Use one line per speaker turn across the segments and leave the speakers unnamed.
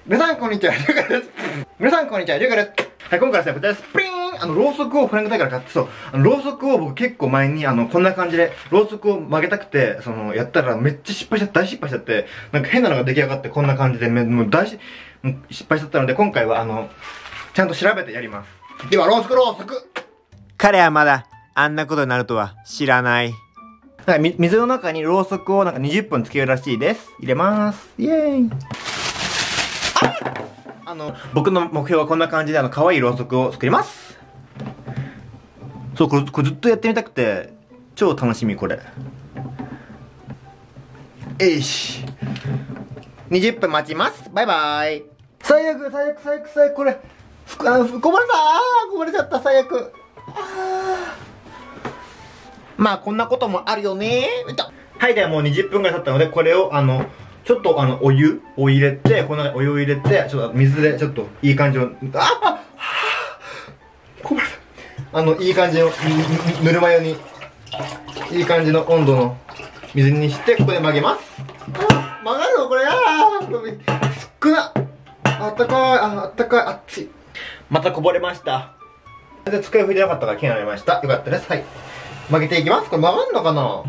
皆さんこんにちは、りゅうかです。皆さんこんにちは、りゅうかです。はい、今回はですね、こちらです。プリーンろうそくをフランクタイから買って、そう、ろうそくを僕結構前に、こんな感じで、ろうそくを曲げたくて、やったらめっちゃ失敗しちゃって、大失敗しちゃって、なんか変なのが出来上がって、こんな感じで、もう失敗しちゃったので、今回はちゃんと調べてやります。では、ろうそく
彼はまだ、あんなことになるとは知らない。
水の中にろうそくを20分つけるらしいです。入れます。イエーイ。僕の目標はこんな感じで可愛いろうそくを作ります。そう、これずっとやってみたくて、超楽しみ、これ。よし。20分待ちます。バイバイ。最悪、これ。こぼれたこぼれちゃった、最悪。まあ、こんなこともあるよねはい、ではもう20分ぐらい経ったので、これを、ちょっとお湯を入れて、このお湯を入れて、ちょっと水でちょっといい感じの、こぼれた。いい感じの、ぬるま湯に、いい感じの温度の水にして、ここで曲げます。曲がるのこれ、少な。あったかい、熱い。またこぼれました。全然机を拭いてなかったから気になりました。よかったです。はい。曲げていきます。これ曲がんのかな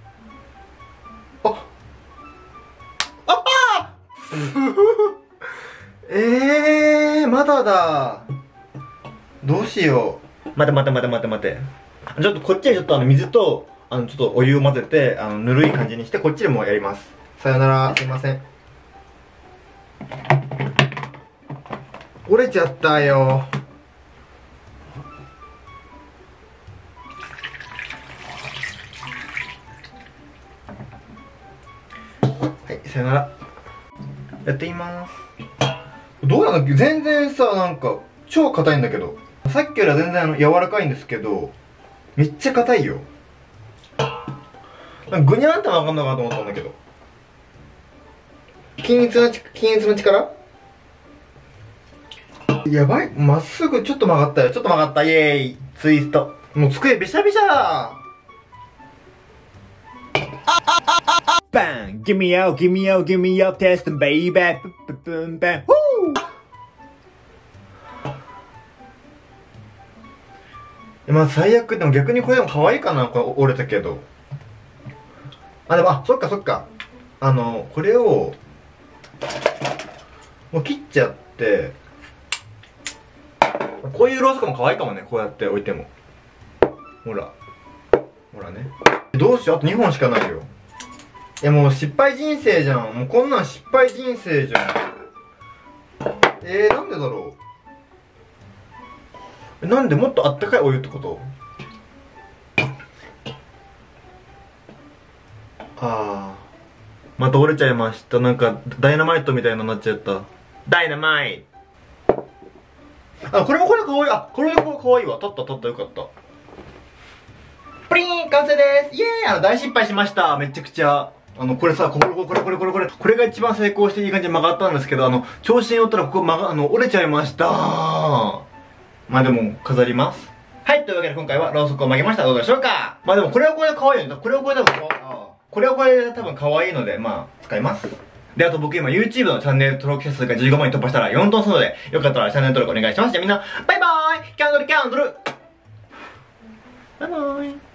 まだだ。どうしよう。待て。ちょっとこっちでちょっと水と、ちょっとお湯を混ぜて、ぬるい感じにして、こっちでもやります。さよなら、すいません。折れちゃったよ。はい、さよなら。やってみます。どうなんだっけ、全然さ、なんか、超硬いんだけど。さっきよりは全然柔らかいんですけど、めっちゃ硬いよ。ぐにゃーんって曲がんのかなと思ったんだけど。均一の力やばい、まっすぐちょっと曲がったよ。ちょっと曲がった。イエーイ。ツイスト。もう机びしゃびしゃだ。
Bang! Give me out, testing, baby. Boom, bang. Woo!
まあ最悪、でも逆にこれでも可愛いかな、これ折れたけど。でも、そっか。これを、もう切っちゃって、こういうろうそくも可愛いかもね、こうやって置いても。ほらね。どうしよう、あと2本しかないよ。いやもう失敗人生じゃん。もうこんなん失敗人生じゃん。なんでだろう。なんでもっとあったかいお湯ってこと？また折れちゃいました。なんかダイナマイトみたいになっちゃった。ダイナマイト。これかわいい。これかわいいわ。取ったよかった。プリーン完成です。イエーイ。大失敗しました。めちゃくちゃ。これさ、これが一番成功していい感じに曲がったんですけど、調子によったらここ折れちゃいました。まあでも、飾ります。はい、というわけで今回はろうそくを曲げました。どうでしょうか。まあでもこれはこれで可愛いよね。これはこれで多分可愛いので、まあ、使います。で、あと僕今 YouTube のチャンネル登録者数が15万に突破したら4トンするので、よかったらチャンネル登録お願いします。じゃあみんな、バイバーイ。キャンドルバイバーイ。